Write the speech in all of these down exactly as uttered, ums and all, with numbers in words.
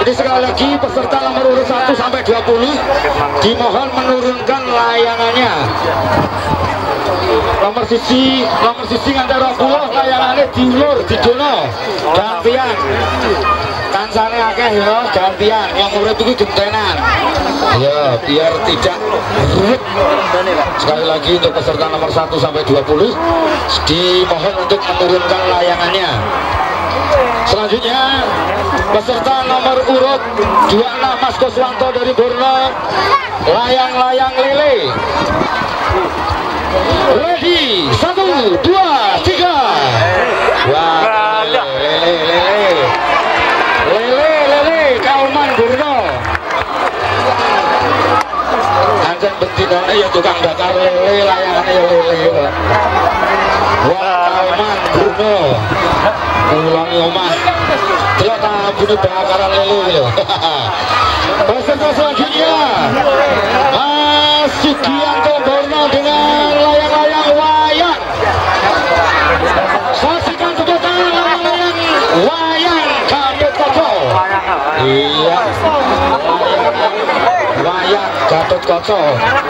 Jadi sekali lagi peserta nomor urut satu sampai dua puluh dimohon menurunkan layangannya. Nomor sisi nomor sisi nganti dua puluh layangannya diulur dijono gantian. Kansane akeh ya gantian, yang urut itu gentenan. Ya, biar tidak ribet. Sekali lagi untuk peserta nomor satu sampai dua puluh dimohon untuk menurunkan layangannya. Selanjutnya peserta nomor urut dua puluh enam Mas Koswanto dari Borno, layang-layang lele. Ready, satu, dua, tiga. Wah, lele, lele, lele, lele, Kauman Borno. Anjing betinone ya tukang bakar lele, layangannya ya lele. Wah, Kauman Borno. Ulangi omah. Delok ta bunyi bakaran lele lho. Peserta selanjutnya Mas Sugianto Borno dengan layang-layang wayang. Saksikan tepuk tangan layang-layang wayang Gatot Kaca. Iya. Wayang Gatot Kaca.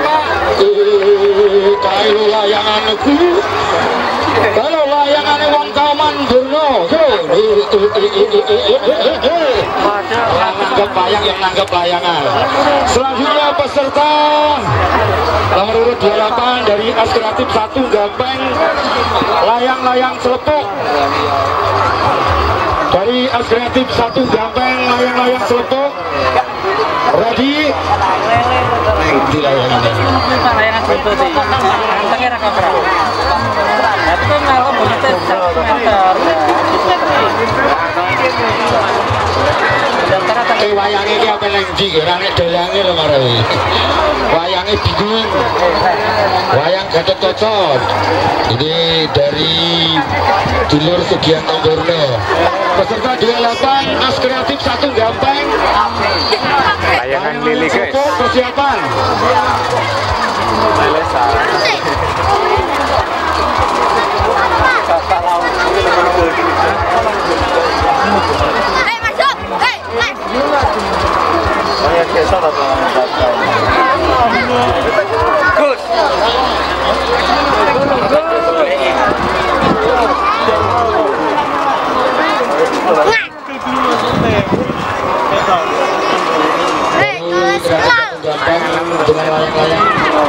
Eh, kae layanganku. Kalau layangannya wong Kauman Borno, yang nanggap wayang, yang nanggap layangan. Selanjutnya peserta nomor urut dua puluh delapan dari As Kreatif satu Gampeng, layang-layang selepuk. Dari As Kreatif satu Gampeng, layang-layang selepuk. Ready? Di layangan ini. Layangan selepuk sih. Antengnya raka berapa? Itu ngalor begitu meter. Eh wayangnya ini apa yang di gerane dayange lho marawi. Wayangnya bingung. Wayang Gatot Kaca. Ini dari Dulur Sugianto Borno. Peserta dua puluh delapan As Kreatif satu Gampeng. Layangan lili guys. Persiapan. Hei masuk, hei, hei. Good. Hei, kolesterol. Dengan layang-layang.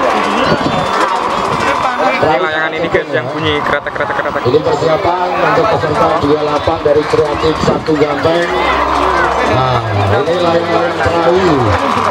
Ini layangan ini guys yang bunyi kereta-kereta-kereta. Ini persiapan untuk peserta dua puluh delapan dari Kreatif satu Gampeng. Nah, ini layang-layang perahu.